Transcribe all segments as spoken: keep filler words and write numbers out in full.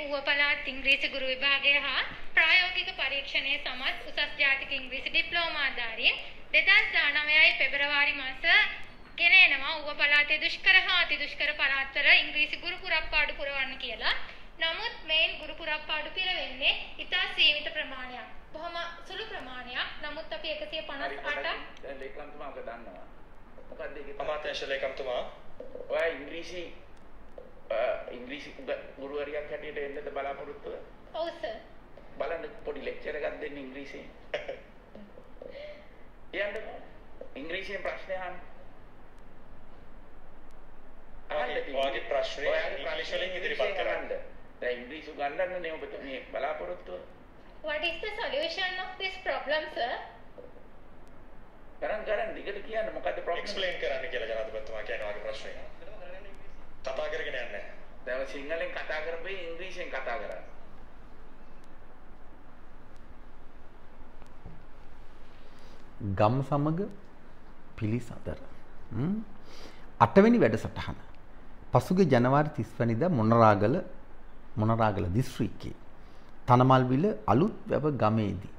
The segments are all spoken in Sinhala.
ඌව පළාත් ඉංග්‍රීසි ගුරු විභාගය හා ප්‍රායෝගික පරීක්ෂණයේ සමත් උසස් ජාතික ඉංග්‍රීසි ඩිප්ලෝමාධාරී දෙදහස් දහනවයයි පෙබරවාරි මාස ගෙන එනවා ඌව පළාතේ දුෂ්කර හා අති දුෂ්කර පළාත්වල ඉංග්‍රීසි ගුරු පුරප්පාඩු පුරවන්න කියලා. නමුත් මේන් ගුරු පුරප්පාඩු පිරවෙන්නේ ඉතා සීමිත ප්‍රමාණයක්. බොහොම සුළු ප්‍රමාණයක්. නමුත් අපි එකසිය පනස් අටක් දැන් ලේකම්තුමා ඔක දන්නවා. මොකක්ද ඒකේ? අමාත්‍යාංශ ලේකම්තුමා ඔය ඉංග්‍රීසි ඉංග්‍රීසි ගුරුවරියක් හැටියට එන්නද බලාපොරොත්තු වෙන්නේ? ඔව් සර්. බලන්න පොඩි ලෙක්චර් එකක් දෙන්න ඉංග්‍රීසියෙන්. යන්න ඉංග්‍රීසියෙන් ප්‍රශ්න අහන්න. ඔයාගේ ප්‍රශ්නේ ඉංග්‍රීසි වලින් ඉදිරිපත් කරන්න. දැන් ඉංග්‍රීසි උගන්වන්න නේ ඔබ මේ බලාපොරොත්තු වෙන්නේ. What is the solution of this problem, sir? කරන් කරන් දිගට කියන්න මොකද්ද ප්‍රොබ්ලම්? එක්ස්ප්ලেইন කරන්න කියලා ජනාධිපතිතුමා කියන ඔයාගේ ප්‍රශ්නේ. කතා කරගෙන යන්නේ නැහැ. දැන් සිංහලෙන් කතා කරපේ ඉංග්‍රීසියෙන් කතා කරා. ගම් සමග පිළිසඳර. අටවෙනි වැඩසටහන. පසුගිය ජනවාරි තිස් වෙනිදා මොනරාගල මොනරාගල දිස්ත්‍රික්කයේ තනමල්විල අලුත් වැව ගමේදී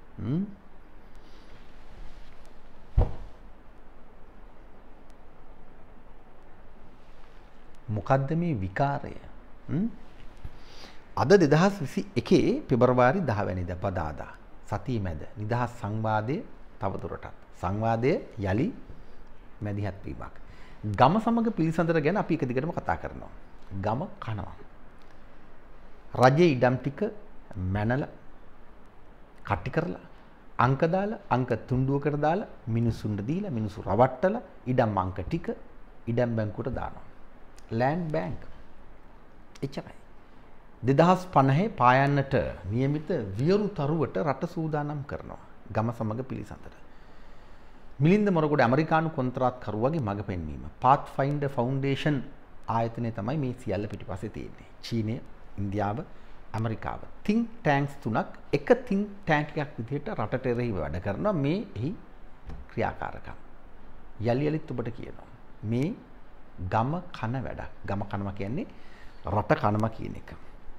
මොකද්ද මේ විකාරය? අද දෙදහස් විසි එකේ පෙබරවාරි දහ වෙනිදා පදාදා සතිය මැද නිදහස් සංවාදයේ තවදුරටත් සංවාදයේ යලි මැදිහත් වීමක්. ගම සමග පිළිසඳර ගැන අපි එක දිගටම කතා කරනවා. ගම කනවා. රජයේ ඉඩම් ටික මැනලා කට්ටි කරලා අංක දාලා අංක තුණ්ඩුවකට දාලා මිනිසුන්ට දීලා මිනිසු රවට්ටලා ඉඩම් අංක ටික ඉඩම් බැංකුවට දානවා. Land bank. එච්චරයි. දෙදහස් පනහේ පායන්නට නියමිත වියරු තරුවට රට සූදානම් කරනවා. ගම සමග පිළිසඳර. මිලින්ද මොරගොඩ ඇමරිකානු කොන්ත්‍රාත්කරුවගේ මඟ පෙන්වීම. පාත්ෆයින්ඩර් ෆවුන්ඩේෂන් ආයතනය තමයි මේ සියල්ල පිටිපස්සේ තියෙන්නේ. චීනය, ඉන්දියාව, ඇමරිකාව. think tanks තුනක් එක think tank එකක් විදිහට රටට එරෙහිව වැඩ කරනවා. මේ එහි ක්‍රියාකාරකම්. යලි යලිත් ඔබට කියනවා. මේ ගම කන වැඩක්. ගම කනවා කියන්නේ රට කනවා කියන එක.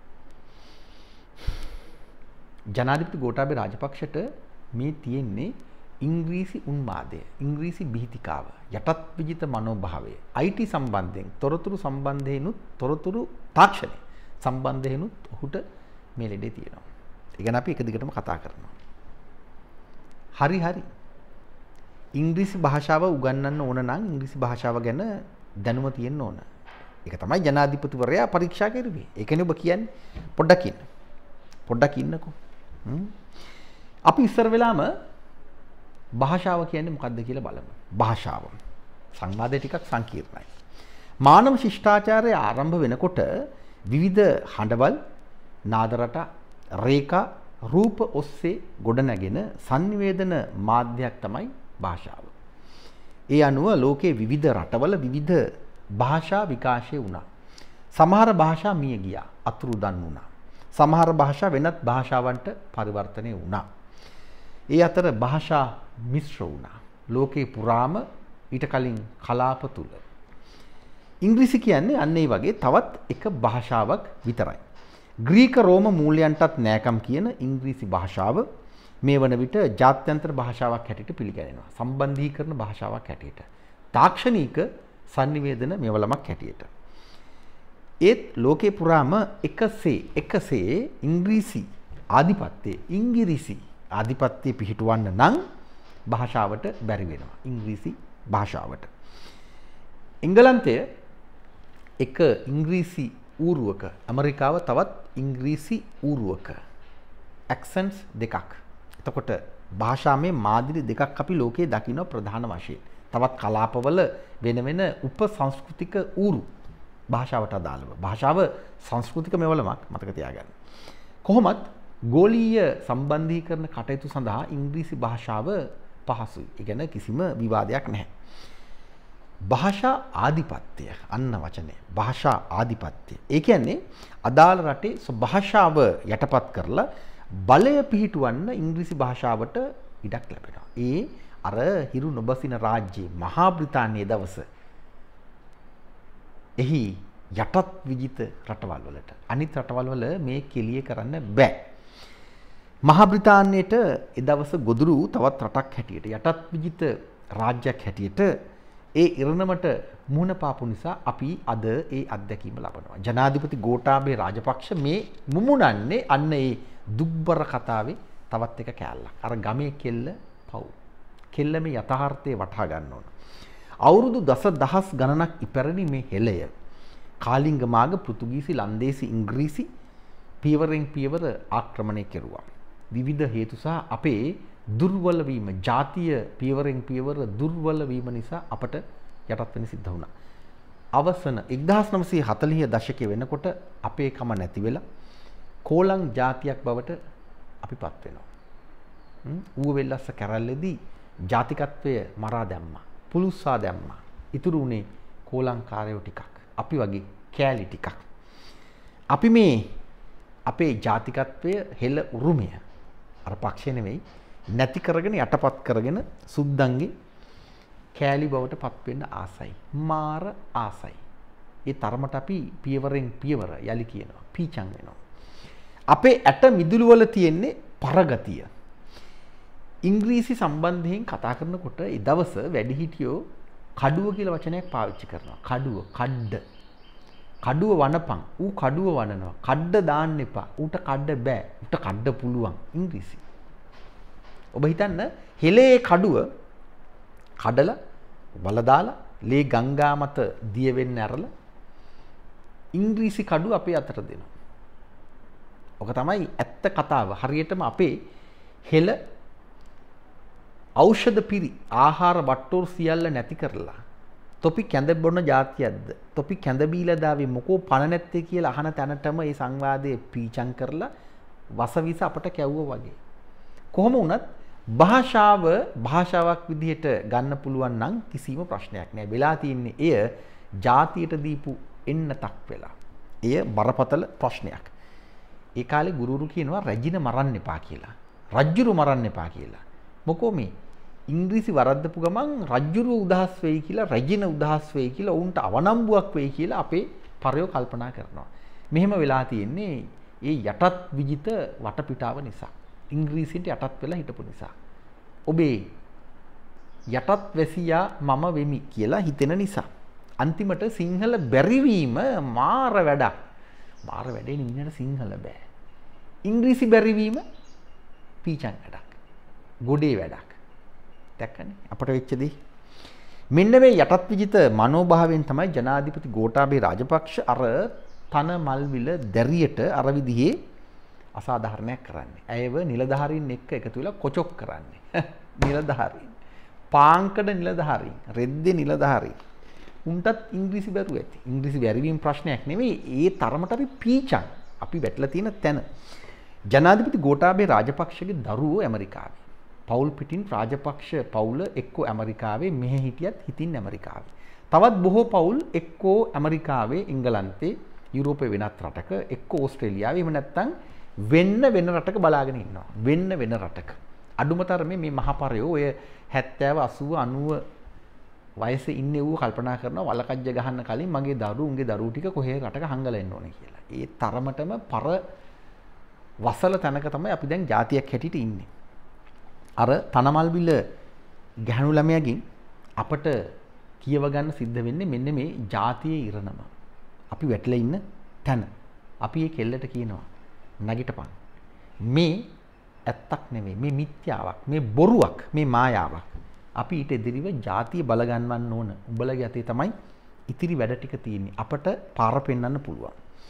ජනාධිපති ගෝඨාභය රාජපක්ෂට මේ තියෙන්නේ ඉංග්‍රීසි උන්මාදය, ඉංග්‍රීසි බීතිකාව, යටත් විජිත මනෝභාවය, I T සම්බන්ධයෙන්, තොරතුරු සම්බන්ධයෙන්ුත්, තොරතුරු තාක්ෂණය සම්බන්ධයෙන්ුත් ඔහුට මේ ලෙඩේ තියෙනවා. ඒ ගැන අපි එක දිගටම කතා කරනවා. හරි හරි. ඉංග්‍රීසි භාෂාව උගන්වන්න ඕන නම් ඉංග්‍රීසි භාෂාව ගැන දැනුම තියෙන්න ඕන. ඒක තමයි ජනාධිපතිවරයා පරීක්ෂා කරුවේ. ඒකනේ ඔබ කියන්නේ. පොඩ්ඩක් ඉන්න. පොඩ්ඩක් ඉන්නකෝ. අපි ඉස්සර වෙලාම භාෂාව කියන්නේ මොකක්ද කියලා බලමු. භාෂාව. සංවාදය ටිකක් සංකීර්ණයි. මානව ශිෂ්ටාචාරය ආරම්භ වෙනකොට විවිධ හඬවල්, නාද රට, රේඛා, රූප ඔස්සේ ගොඩනැගෙන sannivedana මාධ්‍යයක් තමයි භාෂාව. ඒ අනුව ලෝකයේ විවිධ රටවල විවිධ භාෂා විකාශය වුණා. සමහර භාෂා මිය ගියා, අතුරුදන් වුණා. සමහර භාෂා වෙනත් භාෂාවන්ට පරිවර්තනය වුණා. ඒ අතර භාෂා මිශ්‍ර වුණා. ලෝකේ පුරාම ඊට කලින් කලාප තුල. ඉංග්‍රීසි කියන්නේ අන්න ඒ වගේ තවත් එක භාෂාවක් විතරයි. ග්‍රීක රෝම මූලයන්ටත් නෑකම් කියන ඉංග්‍රීසි භාෂාව මේ වන විට ජාත්‍යන්තර භාෂාවක් හැටියට පිළිගැනෙනවා. සම්බන්ධීකරණ භාෂාවක් හැටියට. තාක්ෂණික sannivedana මෙවලමක් හැටියට. ඒත් ලෝකේ පුරාම එකසේ එකසේ ඉංග්‍රීසි ආධිපත්‍යයේ ඉංග්‍රීසි ආධිපත්‍යය පිහිටවන්න නම් භාෂාවට බැරි වෙනවා. ඉංග්‍රීසි භාෂාවට. එංගලන්තය එක ඉංග්‍රීසි ඌරුවක, ඇමරිකාව තවත් ඉංග්‍රීසි ඌරුවක. ඇක්සන්ට්ස් දෙකක්. එතකොට භාෂාවේ මාදිරි දෙකක් අපි ලෝකයේ දකින්න ප්‍රධාන වශයෙන්. තවත් කලාපවල වෙන වෙන උප සංස්කෘතික ඌරු භාෂාවට අදාළව. භාෂාව සංස්කෘතික මෙවලමක් මතක තියාගන්න. කොහොමත් ගෝලීය සම්බන්ධීකරණ කටයුතු සඳහා ඉංග්‍රීසි භාෂාව පහසුයි. ඒ ගැන කිසිම විවාදයක් නැහැ. භාෂා ආධිපත්‍ය අන්න වචනේ. භාෂා ආධිපත්‍ය. ඒ කියන්නේ අදාළ රටේ භාෂාව යටපත් කරලා බලය පිහිටවන්න ඉංග්‍රීසි භාෂාවට ඉඩක් ලැබෙනවා. ඒ අර හිරු නොබසින රාජ්‍යයේ මහා බ්‍රිතාන්‍යයේ දවස එහි යටත් විජිත රටවල් වලට. අනිත් රටවල් වල මේ කෙලිය කරන්න බෑ. මහා බ්‍රිතාන්‍යයට ඒ දවස ගොදුරු තවත් රටක් හැටියට යටත් විජිත රාජ්‍යයක් හැටියට ඒ ඉරණමට මුහුණ පාපු නිසා අපි අද ඒ අත්දැකීම ලබනවා. ජනාධිපති ගෝඨාභය රාජපක්ෂ මේ මුමුණන්නේ අන්න ඒ දුක්බර කතාවේ තවත් එක කෑල්ලක්. අර ගමේ කෙල්ල පව්. කෙල්ල මේ යථාර්ථය වටහා ගන්න ඕන. අවුරුදු දසදහස් ගණනක් ඉපැරණි මේ හෙළය කාලිංග මාග පෘතුගීසි ලන්දේසි ඉංග්‍රීසි පියවරෙන් පියවර ආක්‍රමණය කෙරුවා. විවිධ හේතු සහ අපේ දුර්වල වීම ජාතිය පියවරෙන් පියවර දුර්වල වීම නිසා අපට යටත් වෙන්න සිද්ධ වුණා. අවසන එක්දාස් නවසිය හතළිහ දශකයේ වෙනකොට අපේ කම නැති වෙලා කෝලං ජාතියක් බවට අපිපත් වෙනවා. ඌව වෙල්ලස්ස කැරල්ලේදී ජාතිකත්වය මරා දැම්මා. පුලුස්සා දැම්මා. ඉතුරු උනේ කෝලංකාරයෝ ටිකක්. අපි වගේ කෑලි ටිකක්. අපි මේ අපේ ජාතිකත්වය හෙළ උරුමය අර පක්ෂය නෙවෙයි නැති කරගෙන යටපත් කරගෙන සුද්දන්ගේ කෑලි බවට පත් වෙන්න ආසයි. මාර ආසයි. ඒ තරමට අපි පියවරෙන් පියවර යලි කියනවා. පීචං වෙනවා. අපේ ඇට මිදුළු වල තියෙන්නේ පරගතිය. ඉංග්‍රීසි සම්බන්ධයෙන් කතා කරනකොට ඒ දවස වැඩිහිටියෝ කඩුව කියලා වචනයක් පාවිච්චි කරනවා. කඩුව, කඩ්ඩ. කඩුව වනපන්. ඌ කඩුව වනනවා. කඩ්ඩ දාන්න එපා. ඌට කඩ බෑ. ඌට කඩ පුළුවන්. ඉංග්‍රීසි. ඔබ හිතන්න හෙලේ කඩුව කඩලා වල දාලා ලේ ගංගා මත දිය වෙන්න ඇරලා ඉංග්‍රීසි කඩුව අපේ අතට දෙනවා. ඔක තමයි ඇත්ත කතාව. හරියටම අපේ හෙළ ඖෂධ පිරි ආහාර වට්ටෝරු සියල්ල නැති කරලා තොපි කැඳ බොන જાතියක්ද තොපි කැඳ බීලා දාවේ මොකෝ පණ නැත්තේ කියලා අහන තැනටම මේ සංවාදයේ පීචං කරලා වසවිස අපට කැවුවා වගේ. කොහොම වුණත් භාෂාව භාෂාවක් විදිහට ගන්න පුළුවන් නම් කිසිම ප්‍රශ්නයක් නෑ. වෙලා තියෙන්නේ එය જાතියට දීපු එන්නතක් වෙලා. එය බරපතල ප්‍රශ්නයක්. ඒ කාලේ ගුරුරු කියනවා රැජින මරන්න එපා කියලා. රජ්ජුරු මරන්න එපා කියලා. මොකෝ මේ ඉංග්‍රීසි වරද්දපු ගමන් රජ්ජුරු උදහස් වෙයි කියලා රැජින උදහස් වෙයි කියලා උන්ට අවනම්බුවක් වෙයි කියලා අපේ පරයෝ කල්පනා කරනවා. මෙහෙම වෙලා තියෙන්නේ ඒ යටත් විජිත වටපිටාව නිසා. ඉංග්‍රීසියට යටත් වෙලා හිටපු නිසා. ඔබේ යටත් වැසියා මම වෙමි කියලා හිතෙන නිසා. අන්තිමට සිංහල බැරිවීම මාර වැඩක්. මාර වැඩේ නින්නට සිංහල බෑ. ඉංග්‍රීසි බැරිවීම පීචන් වැඩක්. ගොඩේ වැඩක්. දැක්කනේ අපට වෙච්ච දේ. මෙන්න මේ යටත් විජිත මනෝභාවයෙන් තමයි ජනාධිපති ගෝඨාභය රාජපක්ෂ අර තන මල්විල දැරියට අර විදිහේ අසාධාරණයක් කරන්නේ. ඇයව නිලධාරීන් එක්ක එකතු වෙලා කොචොක් කරන්නේ. නිලධාරීන්. පාංකඩ නිලධාරීන්, රෙද්දේ නිලධාරීන්. උන්ටත් ඉංග්‍රීසි බැරුව ඇති. ඉංග්‍රීසි බැරිවීම ප්‍රශ්නයක් නෙවෙයි. ඒ තරමට අපි පීචන්. අපි වැටලා තියෙන තැන. ජනාධිපති ගෝඨාභය රාජපක්ෂගේ දරුවෝ ඇමරිකාවේ. පවුල් පිටින් රාජපක්ෂ පවුල එක්කෝ ඇමරිකාවේ මෙහෙ හිටියත් හිතින් ඇමරිකාවේ. තවත් බොහෝ පවුල් එක්කෝ ඇමරිකාවේ, එංගලන්තේ, යුරෝපේ වෙනත් රටක, එක්කෝ ඕස්ට්‍රේලියාවේ, එහෙම නැත්නම් වෙන්න වෙන රටක බලාගෙන ඉන්නවා. වෙන්න වෙන රටක. අඩුම තරමේ මේ මහපරයෝ ඔය හැත්තෑව අසූව අනූව වයසේ ඉන්නේ ඌ කල්පනා කරනවා වලකජ්ජ ගහන්න කලින් මගේ දරුවෝ උන්ගේ දරුවෝ ටික කොහේ රටක හංගලා ඉන්න ඕනේ කියලා. ඒ තරමටම පර වසල තැනක තමයි අපි දැන් ජාතියක් හැටියට ඉන්නේ. අර තනමල්විල ගැහණු ළමයාගෙන් අපට කියව ගන්න සිද්ධ වෙන්නේ මෙන්න මේ ජාතියේ ඉරණම. අපි වැටලා ඉන්න තැන. අපි මේ කෙල්ලට කියනවා නැගිටපන්. මේ ඇත්තක් නෙවෙයි. මේ මිත්‍යාවක්. මේ බොරුවක්. මේ මායාවක්. අපි ඊට එදිරිව ජාතිය බල ගන්නවන්න ඕන. උඹලගේ අතේ තමයි ඉතිරි වැඩ ටික තියෙන්නේ. අපට පාර පෙන්වන්න පුළුවන්.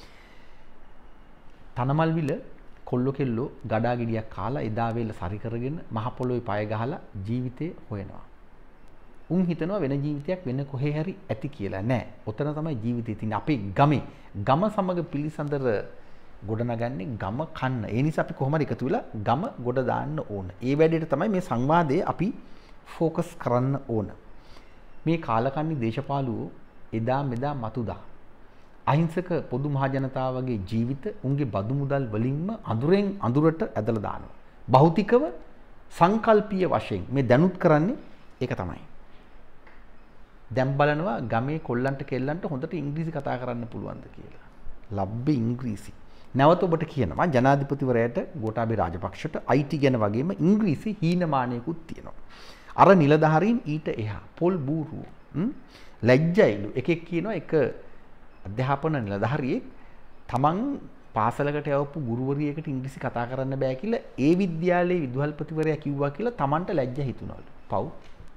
තනමල්විල කොල්ලෝ කෙල්ලෝ ගඩා ගෙඩියක් කාලා එදා වේල සරි කරගෙන මහ පොළොවේ පය ගහලා ජීවිතේ හොයනවා. උන් හිතනවා වෙන ජීවිතයක් වෙන කොහේ හරි ඇති කියලා. නෑ. ඔතන තමයි ජීවිතේ තියෙන්නේ. අපේ ගමේ ගම සමග පිළිසඳර ගොඩනගන්නේ ගම කන්න. ඒ නිසා අපි කොහොමද එකතු වෙලා ගම ගොඩ දාන්න ඕන. ඒ වැඩේට තමයි මේ සංවාදයේ අපි ફોකස් කරන්න ඕන. මේ කාලකන්ණි දේශපාලුවෝ එදා මෙදා මතුදා අහිංසක පොදු මහ ජනතාවගේ ජීවිත උන්ගේ බදු මුදල් වලින්ම අඳුරෙන් අඳුරට ඇදලා දානවා. භෞතිකව සංකල්පීය වශයෙන් මේ දැනුත් කරන්නේ ඒක තමයි. දැන් බලනවා ගමේ කොල්ලන්ට කෙල්ලන්ට හොඳට ඉංග්‍රීසි කතා කරන්න පුළුවන්ද කියලා. ලබ්බේ ඉංග්‍රීසි. නැවත ඔබට කියනවා ජනාධිපතිවරයාට ගෝඨාභය රාජපක්ෂට I T ගැන වගේම ඉංග්‍රීසි හීනමානයකුත් තියෙනවා. අර නිලධාරීන් ඊට එහා පොල් බූරුව ලැජ්ජයිලු එකෙක් කියනවා එක අධ්‍යාපන නිලධාරියෙක් තමන් පාසලකට යවපු ගුරුවරියකට ඉංග්‍රීසි කතා කරන්න බෑ කියලා ඒ විද්‍යාලයේ විදුහල්පතිවරයා කිව්වා කියලා තමන්ට ලැජ්ජ හිතුණලු. පව්.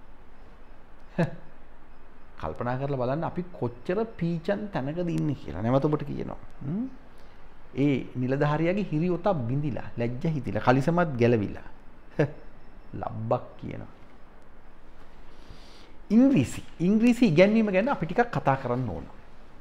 කල්පනා කරලා බලන්න අපි කොච්චර පීචන් තැනකද ඉන්නේ කියලා. නැවත ඔබට කියනවා. ඒ නිලධාරියාගේ හිරියොත බිඳිලා ලැජ්ජ හිතිලා කලිසමත් ගැලවිලා. ලබ්බක් කියනවා. ඉංග්‍රීසි ඉංග්‍රීසි ඉගෙනීම ගැන අපි ටිකක් කතා කරන්න ඕන.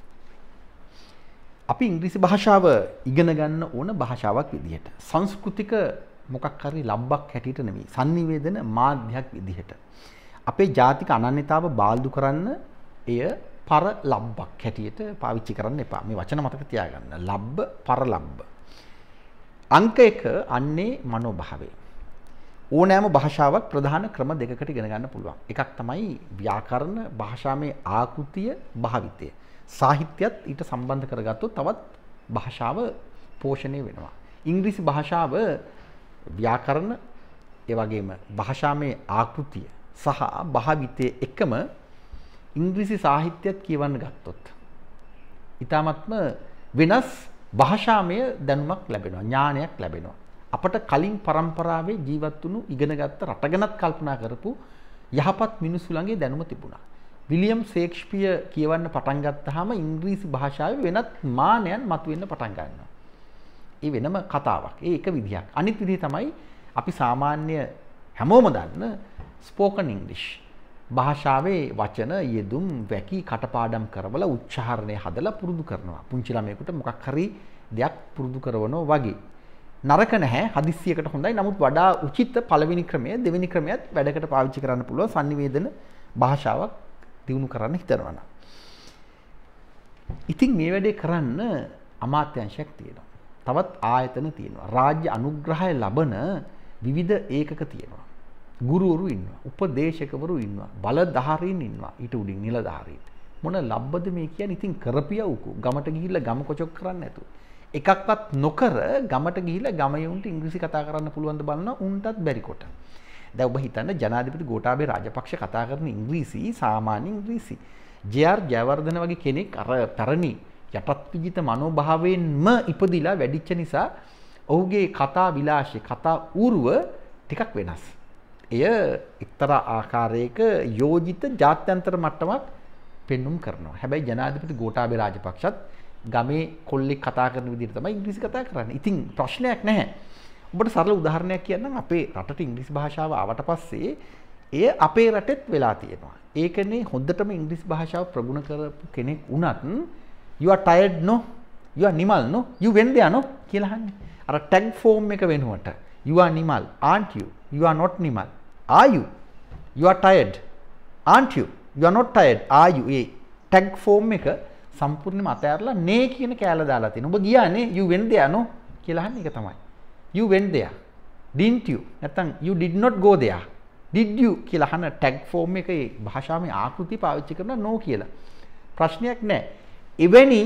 අපි ඉංග්‍රීසි භාෂාව ඉගෙන ගන්න ඕන භාෂාවක් විදිහට. සංස්කෘතික මොකක් හරි ලබ්බක් හැටියට නෙවෙයි. sannivedana මාධ්‍යයක් විදිහට. අපේ ජාතික අනන්‍යතාව බාල්දු කරන්න එය පර ලබ්බක් හැටියට පාවිච්චි කරන්න එපා. මේ වචන මතක තියාගන්න. ලබ්බ පර ලබ්බ. අංක එක අන්නේ මනෝභාවය. ඕනෑම භාෂාවක් ප්‍රධාන ක්‍රම දෙකකට ඉගෙන ගන්න පුළුවන්. එකක් තමයි ව්‍යාකරණ භාෂාවේ ආකෘතිය භාවිතය. සාහිත්‍යයත් ඊට සම්බන්ධ කරගත්තොත් තවත් භාෂාව පෝෂණය වෙනවා. ඉංග්‍රීසි භාෂාව ව්‍යාකරණ ඒ වගේම භාෂාවේ ආකෘතිය සහ භාවිතයේ එකම ඉංග්‍රීසි සාහිත්‍යයත් කියවන්න ගත්තොත් ඊටාත්ම වෙනස් භාෂාමය දැනුමක් ලැබෙනවා ඥානයක් ලැබෙනවා. අපට කලින් පරම්පරාවේ ජීවත් වුණු ඉගෙනගත්ත රටගෙනත් කල්පනා කරපු යහපත් මිනිස්සු ළඟේ දැනුම තිබුණා. විලියම් ෂේක්ස්පියර් කියවන්න පටන් ගත්තාම ඉංග්‍රීසි භාෂාවේ වෙනත් මානයන් මතුවෙන්න පටන් ගන්නවා. ඒ වෙනම කතාවක්. ඒ එක විදිහක්. අනිත් විදිහ තමයි අපි සාමාන්‍ය හැමෝම දන්න ස්පෝකන් ඉංග්ලිෂ්. භාෂාවේ වචන යෙදුම් වැකි කටපාඩම් කරවලා උච්චාරණය හදලා පුරුදු කරනවා. පුංචි ළමයෙකුට මොකක් හරි දෙයක් පුරුදු කරනවා වගේ. නරක නැහැ හදිස්සියකට හොඳයි. නමුත් වඩා උචිත පළවෙනි ක්‍රමය දෙවෙනි ක්‍රමයට වැඩකට පාවිච්චි කරන්න පුළුවන් sannivedana භාෂාවක් දිනු කරන්න හිතනවා නම්. ඉතින් මේ වැඩේ කරන්න අමාත්‍යාංශයක් තියෙනවා. තවත් ආයතන තියෙනවා. රාජ්‍ය අනුග්‍රහය ලබන විවිධ ඒකක තියෙනවා. ගුරුවරු ඉන්නවා. උපදේශකවරු ඉන්නවා. බලධාරීන් ඉන්නවා. ඊට උඩින් නිලධාරීන්. මොන ලබ්බද මේ කියන්නේ? ඉතින් කරපියවුකෝ. ගමට ගිහිල්ලා ගම කොචොක් කරන්නේ නැතුව. එකක්වත් නොකර ගමට ගිහිල්ලා ගමයුන්ට ඉංග්‍රීසි කතා කරන්න පුළුවන් ද බලනවා උන්ටත් බැරි කොට. දැන් ඔබ හිතන්න ජනාධිපති ගෝඨාභය රාජපක්ෂ කතා කරන ඉංග්‍රීසි සාමාන්‍ය ඉංග්‍රීසි. ජේ ආර් ජයවර්ධන වගේ කෙනෙක් අර පැරණි යටත් විජිත මනෝභාවයෙන්ම ඉපදිලා වැඩිච්ච නිසා ඔහුගේ කතා විලාශය කතා ඌරුව ටිකක් වෙනස්. එය එක්තරා ආකාරයක යෝජිත ජාත්‍යන්තර මට්ටමක් පෙන්눔 කරනවා. හැබැයි ජනාධිපති ගෝඨාභය රාජපක්ෂත් ගමේ කොල්ලෙක් කතා කරන විදිහට තමයි ඉංග්‍රීසි කතා කරන්නේ. ඉතින් ප්‍රශ්නයක් නැහැ. ඔබට සරල උදාහරණයක් කියන්නම්. අපේ රටට ඉංග්‍රීසි භාෂාව ආවට පස්සේ එය අපේ රටෙත් වෙලා තියෙනවා. ඒකනේ හොඳටම ඉංග්‍රීසි භාෂාව ප්‍රගුණ කරපු කෙනෙක් වුණත් you are tired no you are nimal no you went there no කියලා අහන්නේ. අර tag form එක වෙනුවට you are nimal aren't you you are not nimal are you you are tired aren't you you are not tired are you A tag form එක සම්පූර්ණයෙන්ම අතහැරලා නේ කියන කෑල්ල දාලා තියෙනවා. ඔබ ගියානේ you went there no කියලා අහන්නේ ඒක තමයි. you went there didn't you නැත්නම් you did not go there did you කියලා අහන tag form එකේ භාෂාවේ ආකෘති පාවිච්චි කරන no කියලා. ප්‍රශ්නයක් නැහැ. එවැනි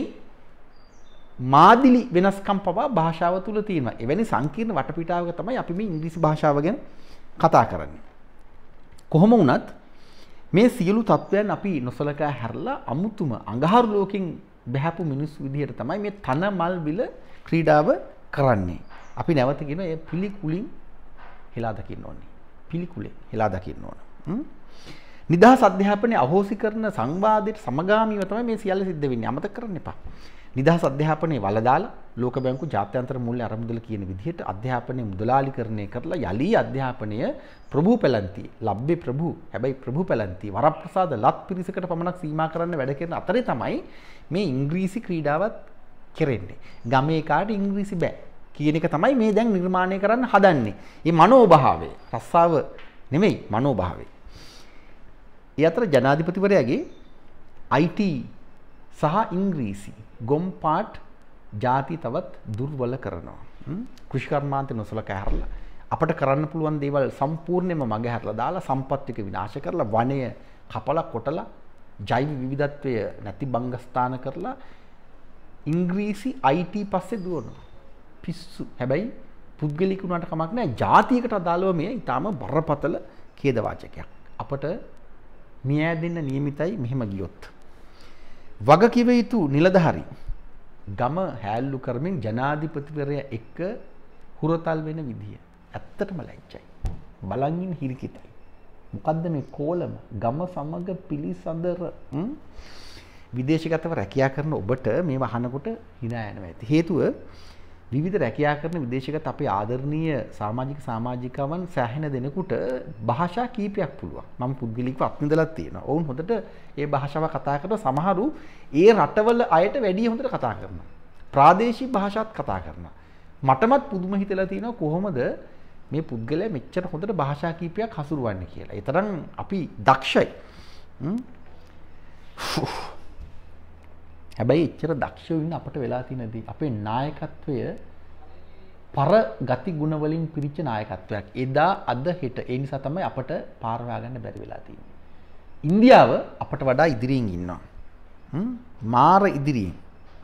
මාදිලි වෙනස්කම් පවා භාෂාව තුල තියෙනවා. එවැනි සංකීර්ණ වටපිටාවක තමයි අපි මේ ඉංග්‍රීසි භාෂාව ගැන කතා කරන්නේ. කොහොම වුණත් මේ සියලු තත්වයන් අපි නොසලකා හැරලා අමුතුම අඟහරු ලෝකෙන් බහැපු මිනිස්සු විදිහට තමයි මේ තන මල් බිල ක්‍රීඩාව කරන්නේ. අපි නැවත කියනවා මේ පිළිකුලින් හෙලා දකින්න ඕනේ. පිළිකුලේ හෙලා දකින්න ඕන. නිදහස් අධ්‍යාපනයේ අහෝසි කරන සංවාදයට සමගාමීව තමයි මේ සියල්ල සිද්ධ වෙන්නේ. අමතක කරන්න එපා. නිදහස් අධ්‍යාපනයේ වලදාලා ලෝක බැංකු ජාත්‍යන්තර මූල්‍ය අරමුදල කියන විදිහට අධ්‍යාපනයේ මුදලාලිකරණය කරලා යලි අධ්‍යාපනය ප්‍රභූ පැලැන්තිය ලබ්බේ ප්‍රභූ හැබැයි ප්‍රභූ පැලැන්තිය වරප්‍රසාද ලත් පිරිසකට පමණක් සීමා කරන්න වැඩ කරන අතරේ තමයි මේ ඉංග්‍රීසි ක්‍රීඩාවත් කෙරෙන්නේ. ගමේ කාට ඉංග්‍රීසි බෑ කියන එක තමයි මේ දැන් නිර්මාණය කරන්න හදන්නේ. මේ මනෝභාවය රස්සාව නෙමෙයි මනෝභාවය. ඒ අතර ජනාධිපතිවරයාගේ I T සහ ඉංග්‍රීසි ගොම්පාට් ಜಾති තවත් දුර්වල කරනවා. කෘෂිකර්මාන්තය නොසලකා හැරලා අපට කරන්න පුළුවන් දේවල් සම්පූර්ණයෙන්ම මග හැරලා දාලා සම්පත් ටික විනාශ කරලා වනය කපලා කොටලා ජෛව විවිධත්වය නැති බංගස්ථාන කරලා ඉංග්‍රීසි I T පස්සේ දුවනවා. පිස්සු. හැබැයි පුද්ගලික උනාට කමක් නැහැ. ජාතියකට අදාළව මේ ඊටාම බරපතල ඛේදවාචකයක්. අපට මිය දෙන්න නියමිතයි මෙහෙම ගියොත්. වග කිව යුතු නිලධාරී ගම හැල්ලු කරමින් ජනාධිපතිවරයා එක්ක හුරතල් වෙන විදිය. ඇත්තටම ලැජ්ජයි. බලන් ඉන්න හිරිකිතයි. මොකද්ද මේ කෝලම? ගම සමග පිළිසඳර විදේශගතව රැකියා කරන ඔබට මේ වහනකොට hina යනවා ඇති. හේතුව විවිධ රැකියා කරන විදේශගත අපේ ආදරණීය සමාජික සමාජිකාවන් සෑහෙන දෙනෙකුට භාෂා කීපයක් පුළුවන්. මම පුද්ගලිකව අත්විඳලා තියෙනවා. ඔවුන් හොඳට ඒ භාෂාව කතා කරන සමහරු ඒ රටවල අයට වැඩිය හොඳට කතා කරනවා. ප්‍රාදේශීය භාෂාත් කතා කරනවා. මටමත් පුදුම හිතලා තියෙනවා කොහොමද මේ පුද්ගලයා මෙච්චර හොඳට භාෂා කීපයක් හසුරුවන්නේ කියලා. ඒ තරම් අපි දක්ෂයි. හැබැයි එච්චර දක්ෂ වෙන්න අපට වෙලා තියෙනදී අපේ නායකත්වය පර ගති ගුණ වලින් පිරිච්ච නායකත්වයක්. එදා අද හෙට ඒ නිසා තමයි අපට පාර හොයාගන්න බැරි වෙලා තියෙන්නේ. ඉන්දියාව අපට වඩා ඉදිරියෙන් ඉන්නවා. මාර ඉදිරියෙන්.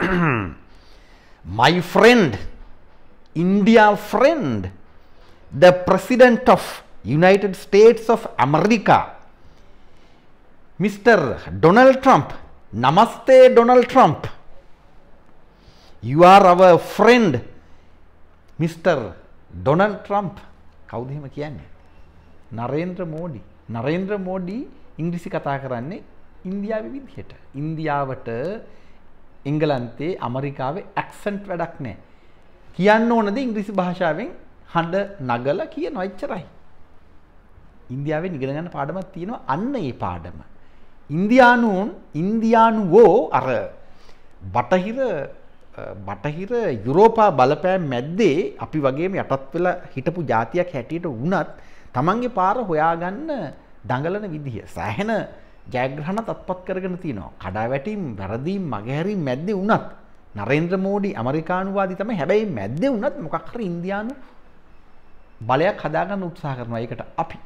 My friend, India friend, the President of United States of America, Mister Donald Trump. Namaste Donald Trump. You are our friend, Mister Donald Trump. කවුද එහෙම කියන්නේ? නරේන්ද්‍ර මෝඩි. නරේන්ද්‍ර මෝඩි ඉංග්‍රීසි කතා කරන්නේ ඉන්දියාවේ විදිහට. ඉන්දියාවට එංගලන්තේ ඇමරිකාවේ ඇක්සන්ට් වැඩක් නැහැ. කියන්න ඕනද ඉංග්‍රීසි භාෂාවෙන් හඬ නගලා කියනවා එච්චරයි. ඉන්දියාවෙන් ඉගෙන ගන්න පාඩමක් තියෙනවා අන්න ඒ පාඩම. ඉන්දියානුන් ඉන්දියානුවෝ අර බටහිර බටහිර යුරෝපා බලපෑම් මැද්දේ අපි වගේම යටත් වෙලා හිටපු ජාතියක් හැටියට වුණත් තමන්ගේ පාර හොයාගන්න දඟලන විදිහ සෑහෙන ජයග්‍රහණ තත්පත් කරගෙන තියෙනවා. කඩාවැටීම් වැරදීම් මගහැරීම් මැද්දේ වුණත් නරේන්ද්‍ර මෝඩි ඇමරිකානුවාදී තමයි. හැබැයි මැද්දේ වුණත් මොකක් හරි ඉන්දියානු බලයක් හදාගන්න උත්සාහ කරනවා. ඒකට අපි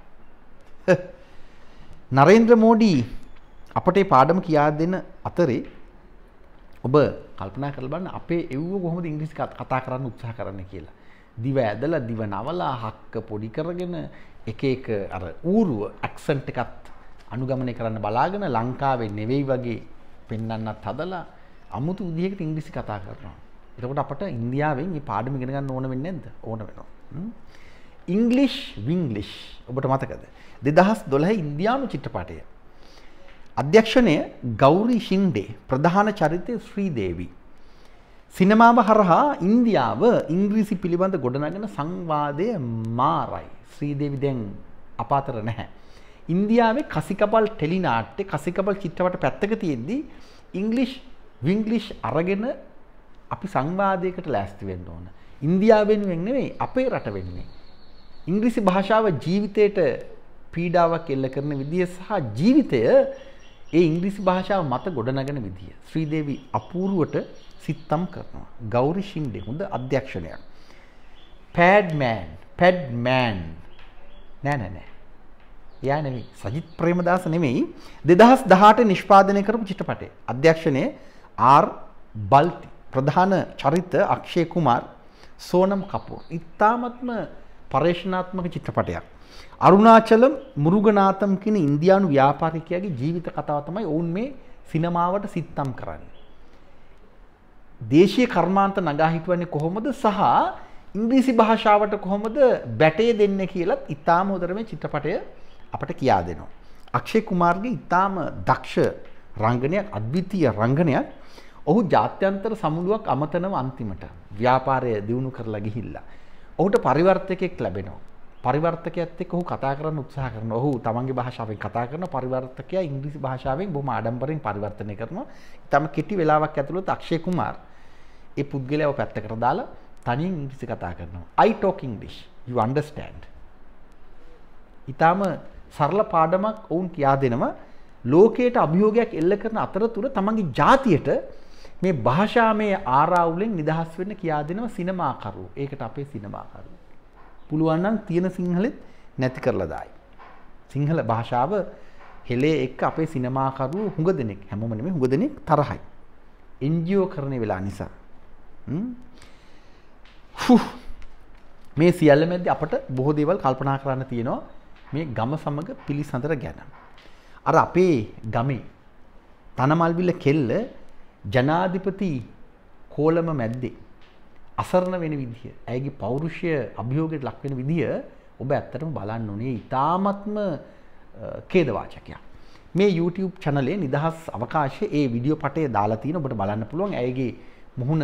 නරේන්ද්‍ර මෝඩි අපට මේ පාඩම කියා දෙන අතරේ ඔබ කල්පනා කරලා බලන්න අපේ එව්ව කොහොමද ඉංග්‍රීසි කතා කරන්න උත්සාහ කරන්නේ කියලා. දිව ඇදලා දිව නවලා හක්ක පොඩි කරගෙන එක එක අර ඌරුව ඇක්සන්ට් එකත් අනුගමනය කරන්න බලාගෙන ලංකාවේ නෙවෙයි වගේ පෙන්වන්නත් හදලා අමුතු විදිහකට ඉංග්‍රීසි කතා කරනවා. එතකොට අපට ඉන්දියාවෙන් මේ පාඩම ඉගෙන ගන්න ඕන වෙන්නේ නැද්ද? ඕන වෙනවා. ඉංග්ලිෂ් වින්ග්ලිෂ් ඔබට මතකද? දෙදහස් දොළහ ඉන්දියානු චිත්‍රපටය. අධ්‍යක්ෂණය ගෞරි ෂින්ඩේ, ප්‍රධාන චරිතය ශ්‍රීදේවි. සිනමාව හරහා ඉන්දියාව ඉංග්‍රීසි පිළිබඳ ගොඩනගෙන සංවාදය මාරයි. ශ්‍රීදේවි දැන් අප අතර නැහැ. ඉන්දියාවේ කසිකපල් ටෙලිනාට්‍ය කසිකපල් චිත්‍රපට පැත්තක තියෙද්දි ඉංග්ලිෂ් වින්ග්ලිෂ් අරගෙන අපි සංවාදයකට ලෑස්ති වෙන්න ඕන. ඉන්දියාව වෙනුවෙන් නෙවෙයි අපේ රට වෙනුවෙන්. ඉංග්‍රීසි භාෂාව ජීවිතයට පීඩාවක් එල්ල කරන විදිය සහ ජීවිතය ඒ ඉංග්‍රීසි භාෂාව මත ගොඩනගෙන විදිය. ශ්‍රීදේවි අපූර්වට සිත්තම් කරනවා. ගෞරි ෂින්ඩේ හොඳ අධ්‍යක්ෂණයක්. පැඩ්මෑන් පැඩ්මෑන් නෑ නෑ නෑ. එයා නෙමෙයි. සජිත් ප්‍රේමදාස නෙමෙයි. දෙදහස් දහඅට නිෂ්පාදනය කරපු චිත්‍රපටය. අධ්‍යක්ෂණය ආර් බල්ටි. ප්‍රධාන චරිත අක්ෂේ කුමාර්, සෝනම් කපූර්. ඉතාමත්ම පර්යේෂණාත්මක චිත්‍රපටයක්. අරුණාචලම් මුරුගනාතම් කියන ඉන්දියානු ව්‍යාපාරිකයාගේ ජීවිත කතාව තමයි ඔවුන් මේ සිනමාවට සිත්තම් කරන්නේ. දේශීය කර්මාන්ත නගා හිටවන්නේ කොහොමද සහ ඉංග්‍රීසි භාෂාවට කොහොමද බැටේ දෙන්නේ කියලත් ඉතාම හොඳට මේ චිත්‍රපටය අපට කියා දෙනවා. අක්ෂේ කුමාර්ගේ ඉතාම දක්ෂ රංගනයක්, අද්විතීය රංගනයක්. ඔහු ජාත්‍යන්තර සමුළුවක් අමතනව අන්තිමට ව්‍යාපාරය දියුණු කරලා ගිහිල්ලා. ඔහුට පරිවර්තකයෙක් ලැබෙනවා. පරිවර්තකයාත් එක්ක ඔහු කතා කරන්න උත්සාහ කරනවා. ඔහු තමන්ගේ භාෂාවෙන් කතා කරන පරිවර්තකයා ඉංග්‍රීසි භාෂාවෙන් බොහොම ආඩම්බරෙන් පරිවර්තනය කරනවා. ඊටම කෙටි වෙලාවක් ඇතුළත අක්ෂේ කුමාර් ඒ පුද්ගලයාව පැත්තකට දාලා තනියෙන් ඉංග්‍රීසි කතා කරනවා. I talk English, you understand. ඊටම සරල පාඩමක් ඔවුන් කියා දෙනවා. ලෝකයට අභියෝගයක් එල්ල කරන අතරතුර තමන්ගේ ජාතියට මේ භාෂාමය ආරාවුලෙන් නිදහස් වෙන්න කියා දෙනවා සිනමාකරු. ඒකට අපේ සිනමාකරු පුළුවන් නම් තියෙන සිංහලෙත් නැති කරලා දායි. සිංහල භාෂාව හෙලේ එක්ක අපේ සිනමාකරුවෝ හුඟ දෙනෙක් හැමෝම නෙමෙයි හුඟ දෙනෙක් තරහයි. එන් ජී ඕ කරන වෙලා නිසා. මේ සියල්ල මැද්දේ අපට බොහෝ දේවල් කල්පනා කරන්න තියෙනවා මේ ගම සමග පිළිසඳර ගැන. අර අපේ ගමේ තනමල්විල කෙල්ල ජනාධිපති කෝලම මැද්දේ අසරණ වෙන විදිය, ඇයගේ පෞරුෂය අභියෝගයට ලක් වෙන විදිය ඔබ ඇත්තටම බලන්න ඕනේ. ඉතාමත්ම ඛේදවාචකයක්. මේ YouTube channel නිදහස් අවකාශයේ ඒ වීඩියෝ පටය දාලා තියෙන ඔබට බලන්න පුළුවන්. ඇයගේ මුහුණ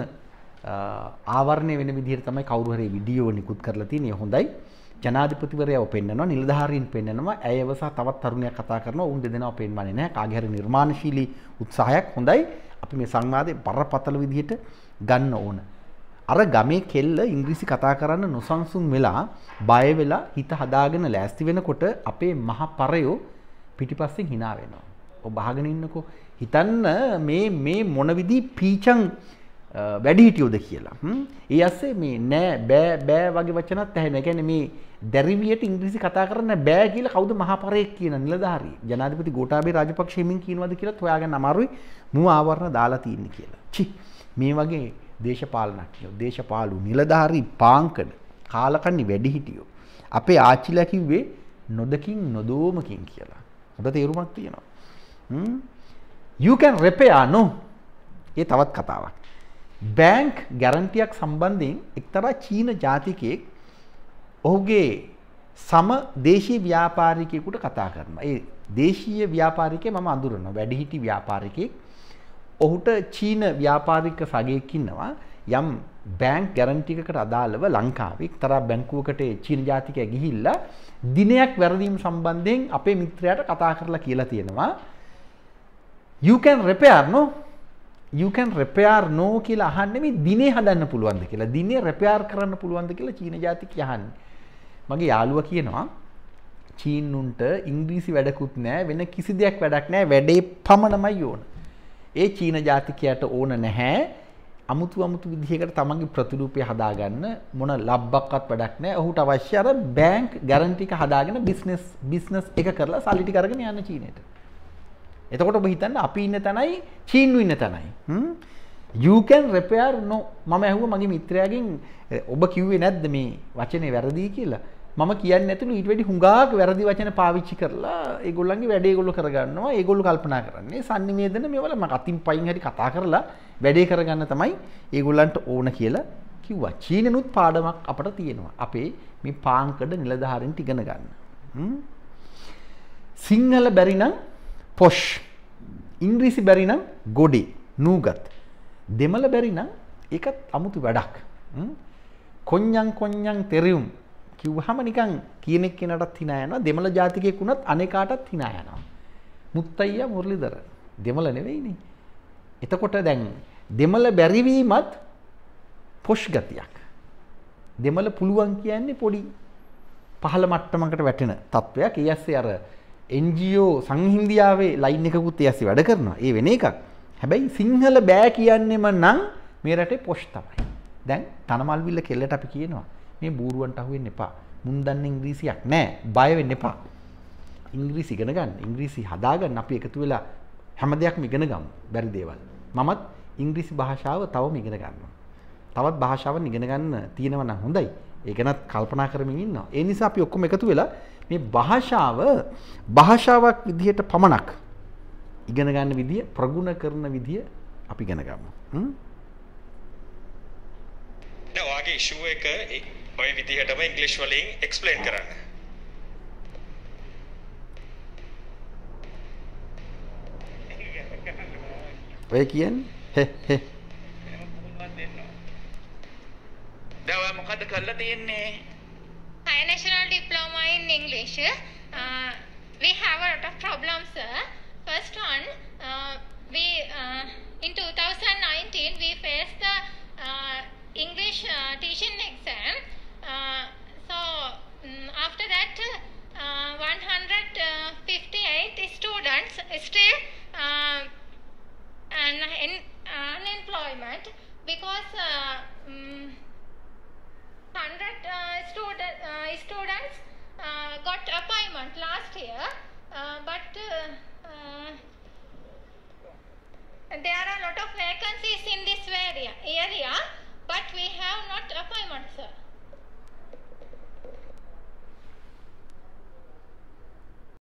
ආවරණය වෙන විදිහට තමයි කවුරු හරි වීඩියෝ නිකුත් කරලා තියෙන්නේ. හොඳයි. ජනාධිපතිවරයාව පෙන්නනවා, නිලධාරීන් පෙන්නනවා, ඇයව සහ තවත් තරුණියක් කතා කරනවා. උන් දෙදෙනාව පෙන්වන්නේ නැහැ. කාගේ හරි නිර්මාණශීලී උත්සාහයක්. හොඳයි. අපි මේ සංවාදේ බරපතල විදිහට ගන්න ඕන. අර ගමේ කෙල්ල ඉංග්‍රීසි කතා කරන්න නොසන්සුන් වෙලා බය වෙලා හිත හදාගෙන ලෑස්ති වෙනකොට අපේ මහ පරයෝ පිටිපස්සෙන් hina වෙනවා. ඔබ අහගෙන ඉන්නකෝ. හිතන්න මේ මේ මොන විදි පීචං වැඩි හිටියෝද කියලා. ඒ ඇස්සේ මේ නෑ බෑ බෑ වගේ වචනත් ඇහෙනවා. ඒ කියන්නේ මේ දැරිවියට ඉංග්‍රීසි කතා කරන්න බෑ කියලා කවුද මහපරයෙක් කියන නිලධාරී ජනාධිපති ගෝඨාභය රාජපක්ෂ හිමින් කියනවාද කියලා හොයාගන්න අමාරුයි. මූ ආවරණ දාලා තියෙන්නේ කියලා. චි මේ වගේ දේශපාලනඥයෝ දේශපාලු නිලධාරී පාංකඩ කාලකන්ණි වැඩි හිටියෝ අපේ ආච්චිලා කිව්වේ නොදකින් නොදෝමකින් කියලා. හොඳ තේරුමක් තියෙනවා. you can repair no. ඒ තවත් කතාවක්. බැංක් ගැරන්ටියක් සම්බන්ධයෙන් එක්තරා චීන ජාතිකයෙක් ඔහුගේ සම දේශීය ව්‍යාපාරිකයෙකුට කතා කරනවා. ඒ දේශීය ව්‍යාපාරිකේ මම අඳුරනවා. වැඩිහිටි ව්‍යාපාරිකයෙක්. ඔහුට චීන ව්‍යාපාරික සගයෙක් ඉන්නවා. යම් බැංක් ගැරන්ටි එකකට අදාළව ලංකාවේ එක්තරා බැංකුවකට චීන ජාතිකයා ගිහිල්ලා දිනයක් වැරදීම සම්බන්ධයෙන් අපේ මිත්‍රයාට කතා කරලා කියලා තියෙනවා. you can repair no. you can repair no කියලා අහන්නේ මේ දිනේ හදන්න පුළුවන්ද කියලා. දිනේ repair කරන්න පුළුවන්ද කියලා චීන ජාතිකයා අහන්නේ. මගේ යාළුවා කියනවා චීනුන්ට ඉංග්‍රීසි වැඩකුත් නැහැ, වෙන කිසි දෙයක් වැඩක් නැහැ, වැඩේ පමණමයි ඕන. ඒ චීන ජාතිකයාට ඕන නැහැ අමුතු අමුතු විදිහකට තමන්ගේ ප්‍රතිරූපය හදාගන්න මොන ලබ්බක්වත් වැඩක් නැහැ. ඔහුට අවශ්‍ය අර බැංක් ගැරන්ටි එක හදාගෙන බිස්නස් බිස්නස් එක කරලා සල්ලි ටික අරගෙන යන්න චීනෙට. එතකොට ඔබ හිතන්න අපි ඉන්න තැනයි චීනු ඉන්න තැනයි. you can repair no. මම ඇහුවා මගේ මිත්‍රයාගෙන් ඔබ කිව්වේ නැද්ද මේ වචනේ වැරදි කියලා. මම කියන්නේ නැතුළු ඊට වැඩි හුඟක් වැරදි වචන පාවිච්චි කරලා ඒගොල්ලන්ගේ වැඩේ ඒගොල්ලෝ කරගන්නවා. ඒගොල්ලෝ කල්පනා කරන්නේ sannivedana මේවල මම අතින් පයින් හරි කතා කරලා වැඩේ කරගන්න තමයි ඒගොල්ලන්ට ඕන කියලා කිව්වා. චීනෙනුත් පාඩමක් අපට තියෙනවා. අපේ මේ පාංකඩ නිලධාරීන්ට ඉගෙන ගන්න. සිංහල බැරි නම් පොෂ්. ඉංග්‍රීසි බැරි නම් ගොඩේ නූගත්. දෙමළ බැරි නම් ඒකත් අමුතු වැඩක්. කොඤ්ඤං කොඤ්ඤං තෙරියුම් කිව්වහම නිකන් කියනෙක් කෙනාටත් hina යනවා. දෙමළ ජාතිකයෙක් වුණත් අනේකාටත් hina යනවා. මුත්තයියා මුරලිදර දෙමළ නෙවෙයිනේ. එතකොට දැන් දෙමළ බැරිවීමත් පොෂ් ගතියක්. දෙමළ පුළුවන් කියන්නේ පොඩි පහළ මට්ටමකට වැටෙන තත්වයක්. ඒ ඇස්සේ අර එන් ජී ඕ සංහින්දියාවේ ලයින් එකකුත් ඒ ඇස්සේ වැඩ කරනවා. ඒ වෙන එකක්. හැබැයි සිංහල බෑ කියන්නෙම නම් මේ රටේ පොෂ් තමයි. දැන් තනමල්විල්ල කෙල්ලට අපි කියනවා මේ බූරුවන්ට අහු වෙන්න එපා. මුන් දන්නේ ඉංග්‍රීසියක් නෑ. බය වෙන්න එපා. ඉංග්‍රීසි ඉගෙන ගන්න. ඉංග්‍රීසි හදාගන්න අපි එකතු වෙලා හැම දෙයක්ම ඉගෙන ගමු. බැරි දේවල්. මමත් ඉංග්‍රීසි භාෂාව තවම ඉගෙන ගන්නවා. තවත් භාෂාවන් ඉගෙන ගන්න තියෙනවා නම් හොඳයි. ඒක ගැනත් කල්පනා කරමින් ඉන්නවා. ඒ නිසා අපි ඔක්කොම එකතු වෙලා මේ භාෂාව භාෂාවක් විදිහට පමණක් ඉගෙන ගන්න විදිය, ප්‍රගුණ කරන විදිය අපි ඉගෙන ගමු. හ්ම්. දැන් ඔයගේ ඉෂුව එක ඔය විදිහටම ඉංග්‍රීසි වලින් එක්ස්ප්ලেইন කරන්න. ඔය කියන්නේ හේ හේ දැන් ඔයා මොකද කරලා තියෙන්නේ? Higher National Diploma in English. Uh, we have a lot of problems, sir. First one, uh, we uh, in two thousand nineteen we faced the uh, English uh, teaching exam. Uh, so um, after that, uh, one hundred fifty-eight students still uh, an in, unemployment because uh, um, one hundred uh, student, uh, students uh, got appointment last year. Uh, but uh, uh, there are a lot of vacancies in this area, area but we have not appointments, sir.